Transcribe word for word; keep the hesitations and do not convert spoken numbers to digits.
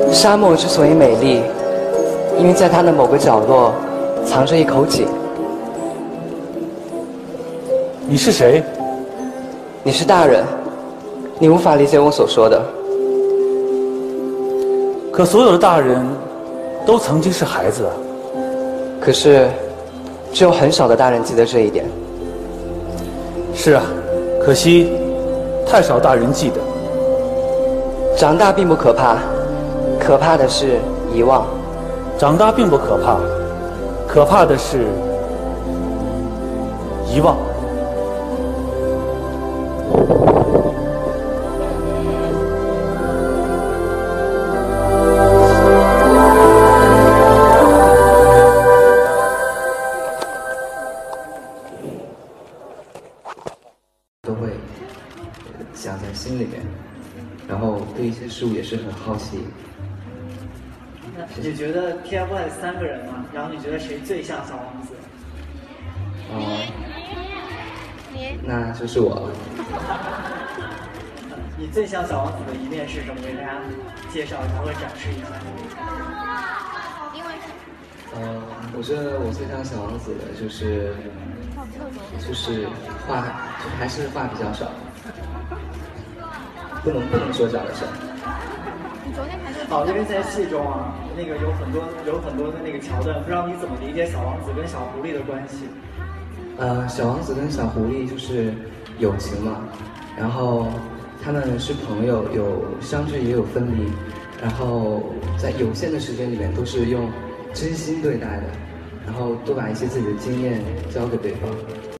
沙漠之所以美丽，因为在它的某个角落藏着一口井。 你是谁？ 你是大人，你无法理解我所说的。 可所有的大人都曾经是孩子啊。 可是，只有很少的大人记得这一点。 是啊，可惜太少大人记得。 长大并不可怕，可怕的是遗忘。 长大并不可怕，可怕的是遗忘。 都会想在心里面，然后对一些事物也是很好奇。 你觉得 T F boys 三个人嘛，然后你觉得谁最像小王子？ 哦、那就是我了。 你最像小王子的一面是什么？给大家介绍一下或者展示一下。 呃，我觉得我最像小王子的就是就是话就还是话比较少，不能不能说长得少。 好，因为在戏中啊，那个有很多有很多的那个桥段，不知道你怎么理解小王子跟小狐狸的关系？ 呃，小王子跟小狐狸就是友情嘛，然后他们是朋友，有相聚也有分离，然后在有限的时间里面都是用真心对待的，然后多把一些自己的经验交给对方。